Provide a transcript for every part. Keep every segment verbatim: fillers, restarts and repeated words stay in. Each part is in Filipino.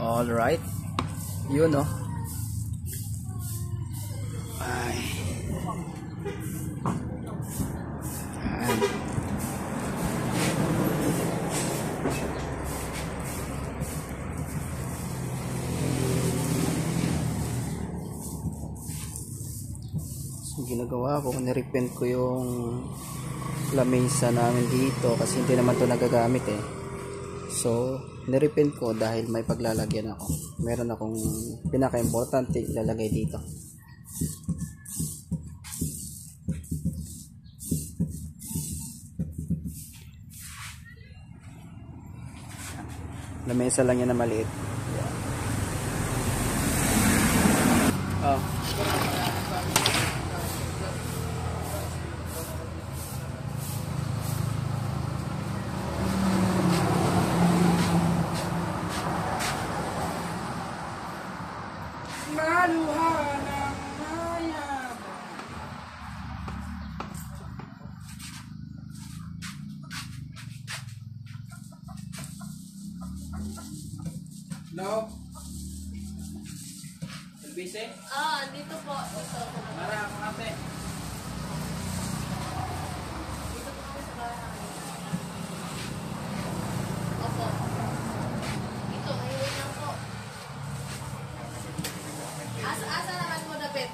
Alright. Yun, no? Ay. Ayan. So, ginagawa ko, nirepent ko yung lamesa namin dito kasi hindi naman to nagagamit eh. So, nirepent ko dahil may paglalagyan ako. Meron akong pinaka-importante ilalagay dito. Lamesa lang yan na maliit. Oh. No? Busy? Ah, dito po. Dito. Mara, ako ate. Dito po kami sa bahay. Opo. Ito, ngayon lang po. Asa, asa naman mo, David?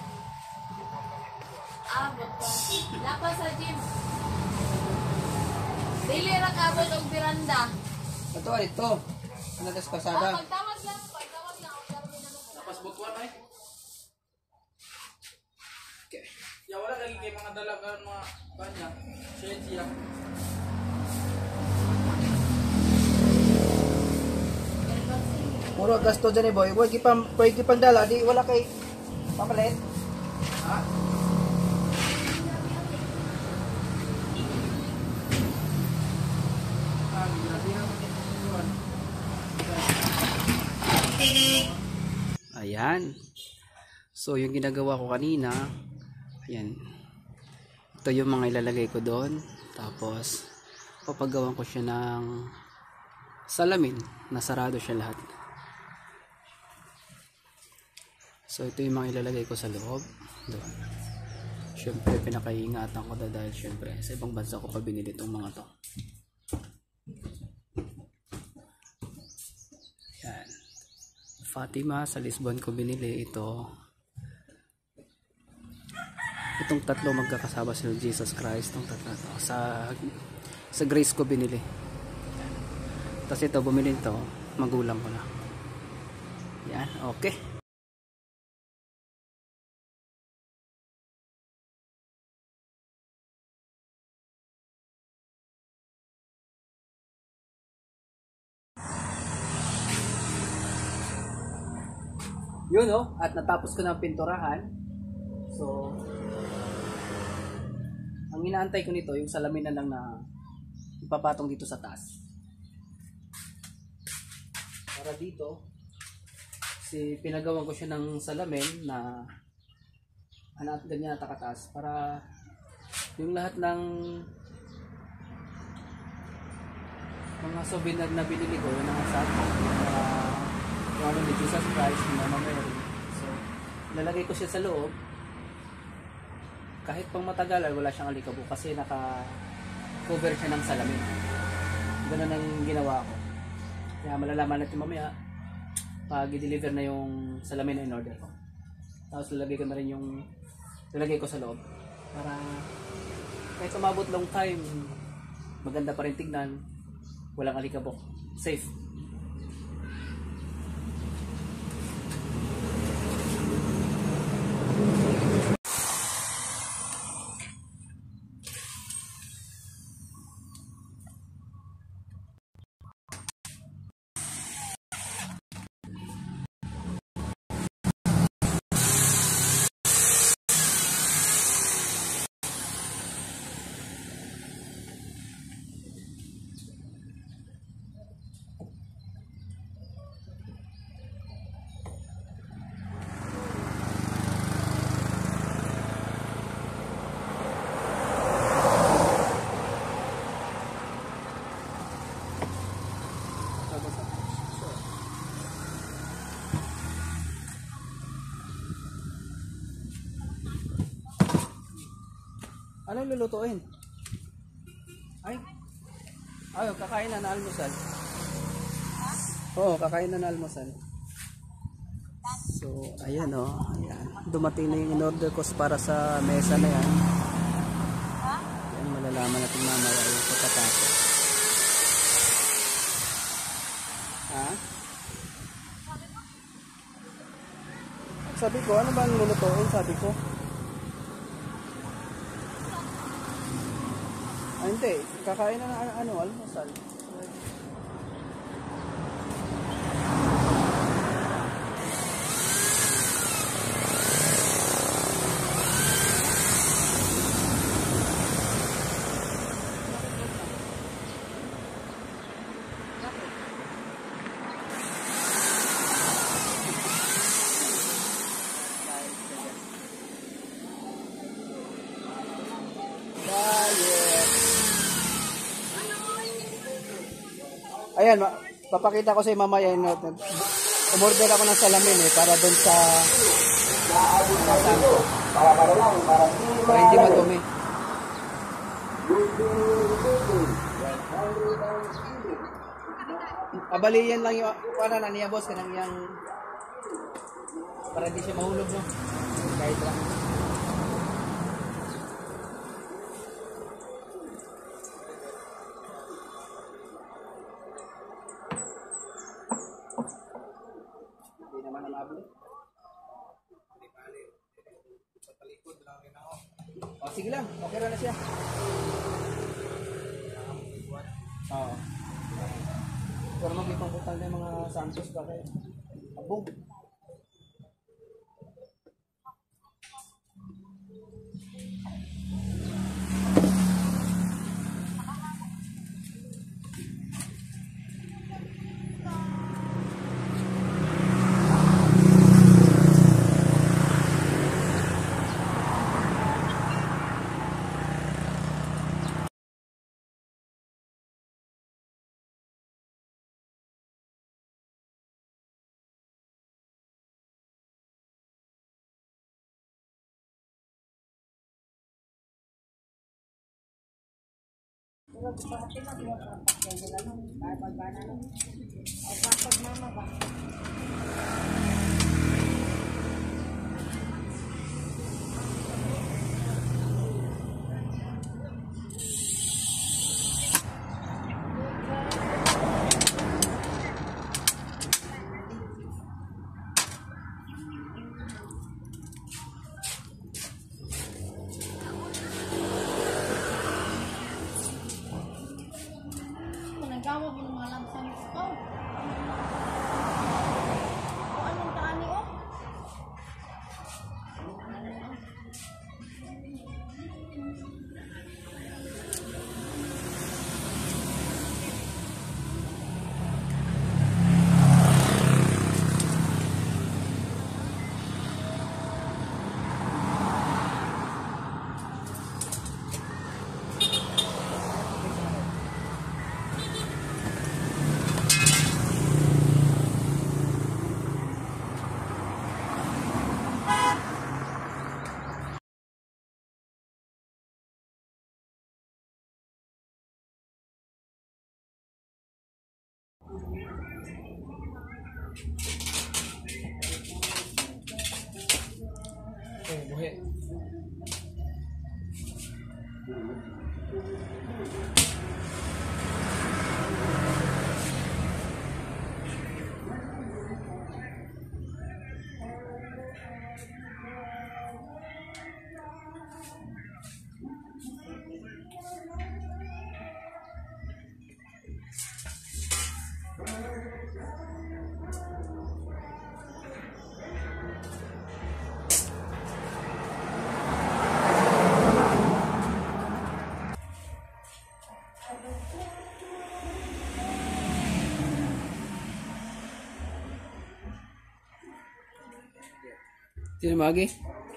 Abot po. Lapa sa gym. Dili ra kabot og biranda. Ito, ito. Ano das Ah, pasada? pagtawag lang po. Pagtawag lang. Pagtawag lang po. Lapas butuan ay. Okay. Ya wala lagi kay mga dalaga mga kanya. Shade siya. Muro gasto dyan eh boy. Huwag ipang, huwag ipang dala. Di wala kay pamalit. Ha? Ah, grabe naman ito. Ayan. So, yung ginagawa ko kanina, ayan. Ito yung mga ilalagay ko doon. Tapos, papagawan ko siya ng salamin. Nasarado siya lahat. So, ito yung mga ilalagay ko sa loob. Doon. Siyempre, pinakaingatan ko na dahil siyempre, sa ibang bansa ko pa binili itong mga to. Ayan. Fatima, sa Lisbon ko binili ito. Itong tatlo magkakasama sa Jesus Christ. Itong tatlo to. Sa, sa Grace ko binili. Tapos ito, bumili ito. Magulang ko na. Yan, okay. Yun no, at natapos ko ng pinturahan. So, ang inaantay ko nito, yung salamin na lang na ipapatong dito sa taas. Para dito, si pinagawan ko siya ng salamin na ano, ganyan na takataas para yung lahat ng mga souvenir na binili ko, yung mga sabi, uh, yung ano ni Jesus Christ, yung Mama Mary. So, lalagay ko siya sa loob. Kahit pang matagalan, wala siyang alikabok kasi naka-cover siya ng salamin. Ganun ang ginawa ko. Kaya malalaman natin mamaya pag i-deliver na yung salamin na in-order ko. Tapos lalagay ko na rin yung lalagay ko sa loob. Para kahit umabot long time, maganda pa rin tignan. Walang alikabok. Safe. Ano lulutuin? Ay. Ay, kakain na na almusal. Oo, kakain na na almusal. So, ayan o. Oh, ayan. Dumating na yung in-order ko para sa mesa na yan. Ayan, malalaman natin mamaya yung pagkatapos. Ha? Sabi ko, ano ba ang lulutuin? Sabi ko. Ah, hindi. Kakain na na ano, almusal. Ayan, papakita ko sa iyo mamaya. Umorder ako ng salamin eh, para doon sa santo. Para hindi madumi. Abali yan lang yung, para na niya boss, kanang yung, para hindi siya mahulog, no? Kahit lang. O, sige lang. Okay na siya. Oo. Pero mag-ipang putang na yung mga santos ba kayo? Abong. Nagawa mo ng mga lamsan ko. O anong taani o? Okay, buhi. Sino Magi?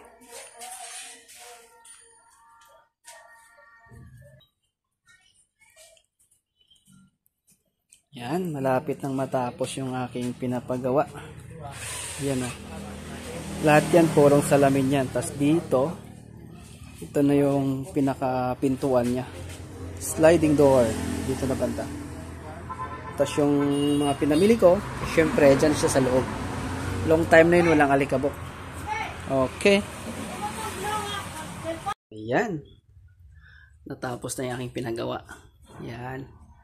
Yan, malapit nang matapos yung aking pinapagawa. Yan o. Lahat yan, purong salamin yan. Tapos dito, Ito na yung pinaka-pintuan niya. Sliding door. Dito na banda. Tapos yung mga pinamili ko, syempre, dyan siya sa loob. Long time na yun, walang alikabok. Okay. Ayan. Natapos na yung aking pinagawa. Ayan.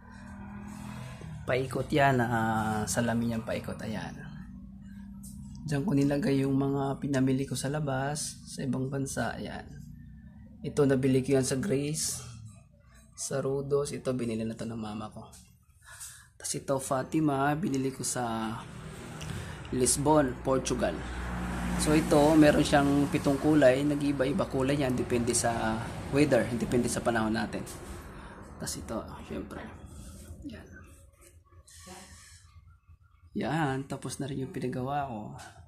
Paikot yan. Uh, salamin yan paikot. Ayan. Diyan ko nilagay yung mga pinamili ko sa labas, sa ibang bansa. Ayan. Ito nabili ko yan sa Grace, sa Rodos. Ito binili na to ng mama ko. Tapos ito Fatima, binili ko sa Lisbon, Portugal. So ito, meron siyang pitong kulay. Nag-iba-iba kulay yan. Depende sa weather. Depende sa panahon natin. Tapos ito, syempre. Yan. Yan, tapos na rin yung pinagawa ko.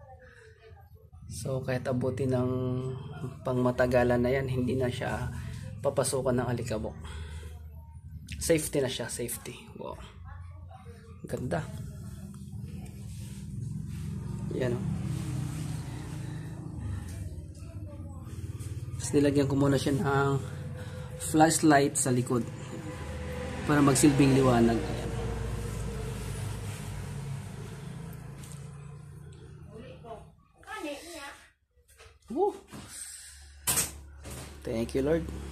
So kahit abutin ng pangmatagalan na yan, hindi na siya papasukan ng alikabok. Safety na siya, safety. Wow. Ganda. Yan o. Tapos nilagyan ko muna siya ng flashlight sa likod para magsilbing liwanag. Ayan. Woo. Thank you, Lord.